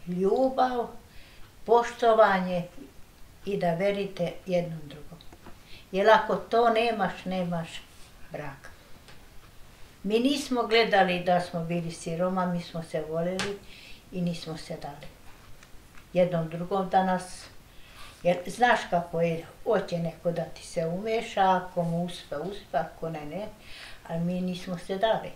ljubav, poštovanje i da verite jednom drugom. Jer ako to nemaš, nemaš braka. Mi nismo gledali da smo bili siroma, mi smo se voljeli i nismo se dali jednom drugom da nas. Jer znaš kako je, hoće neko da ti se umeša, ako mu uspe, ako ne, ali mi nismo se dali.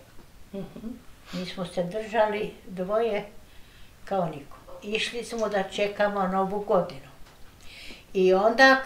Mi smo se držali dvoje kao niko. Išli smo da čekamo Novu godinu. I onda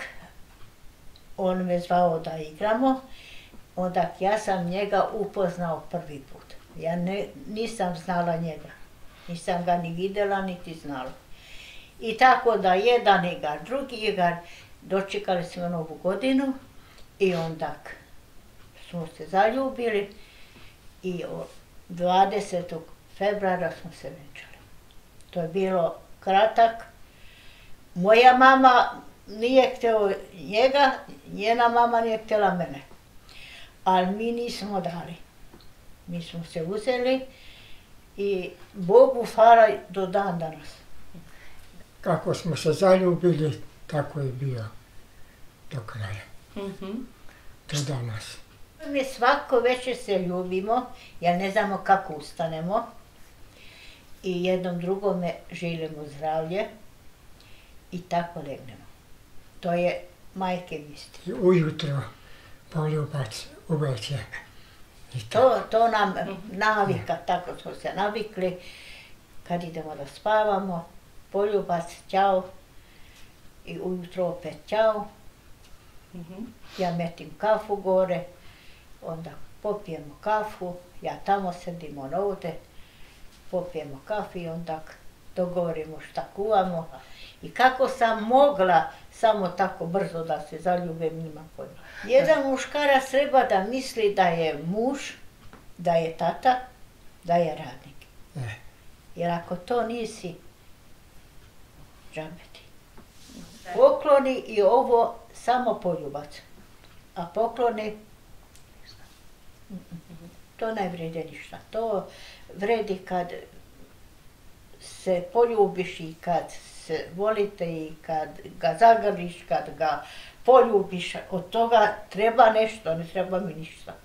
on me zvao da igramo, onda ja sam njega upoznao prvi put. Ja nisam znala njega, nisam ga ni vidjela, niti znala. I tako da jedan igar, drugi igar, dočekali smo Novu godinu i onda smo se zaljubili i 20. februara smo se venčali. To je bilo kratak. Moja mama nije htjela njega, njena mama nije htjela mene. Ali mi nismo dali. Mi smo se uzeli i Bogu hvala do dan danas. Kako smo se zaljubili, tako je bio do kraja. Do danas. Mi svako večer se ljubimo, jer ne znamo kako ustanemo. I jednom drugome želimo zdravlje i tako legnemo. To je majke misli. Ujutro poljubac uveče. To nam navika, tako smo se navikli. Kad idemo da spavamo, poljubac, ćao. I ujutro opet ćao. Ja metim kafu gore, onda popijemo kafu, ja tamo sedim, on ovdje. Popijemo kafu i onda dogovorimo šta kuvamo. I kako sam mogla samo tako brzo da se zaljubim, nima pojma. Jedan muškarac treba da misli da je muž, da je tata, da je radnik. Jer ako to nisi, džabe ti. Pokloni i ovo samo poljubac. A pokloni, to ne vredi ništa. To vredi kad se poljubiš i kad se volite i kad ga zagrliš, kad ga poljubiš. Od toga treba nešto, ne treba mi ništa.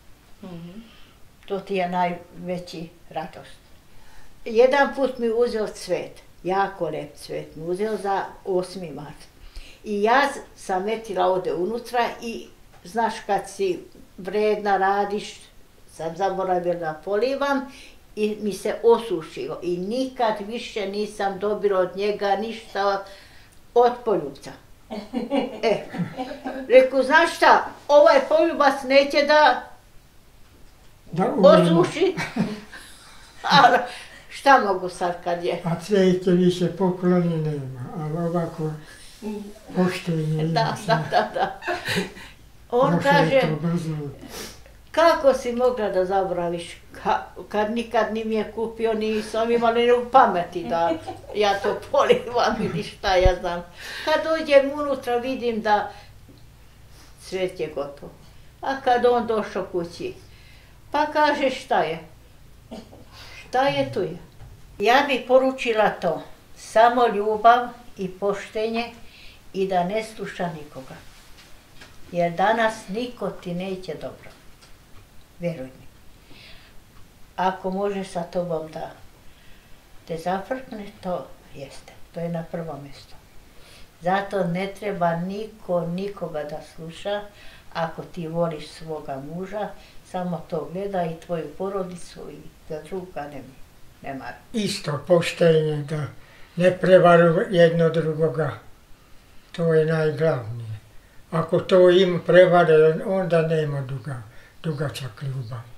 To ti je najveći radost. Jedan put mi uzeo cvet, jako lep cvet mi uzeo za 8. mart. I ja sam metila ovdje unutra i znaš kad si vredna, radiš, sam zaboravila da polivam i mi se osušilo. I nikad više nisam dobila od njega ništa od poljubca. Reku, znaš šta, ovaj poljubac neće da osuši. Ali šta mogu sad kad je? A cvijete više pokloni nema, ali ovako poštenje ima. Da. On kaže, kako si mogla da zaboraviš, kad nikad ni mi je kupio, nisam imala ni u pameti da ja to polivam ili šta ja znam. Kad dođem unutra vidim da cvet je gotovo. A kad on došao kući, pa kaže šta je? Šta je tu je? Ja bi poručila to, samo ljubav i poštenje i da ne sluša nikoga. Jer danas niko ti neće dobro. Vjeruj mi. Ako može sa tobom da te zafrkne, to jeste. To je na prvo mjesto. Zato ne treba nikoga da sluša. Ako ti voliš svoga muža, samo to gleda i tvoju porodicu i za druga nema. Isto poštenje, da ne prevaru jedno drugoga. To je najglavnije. Ako to im prevare, onda nema dugačak ljubav.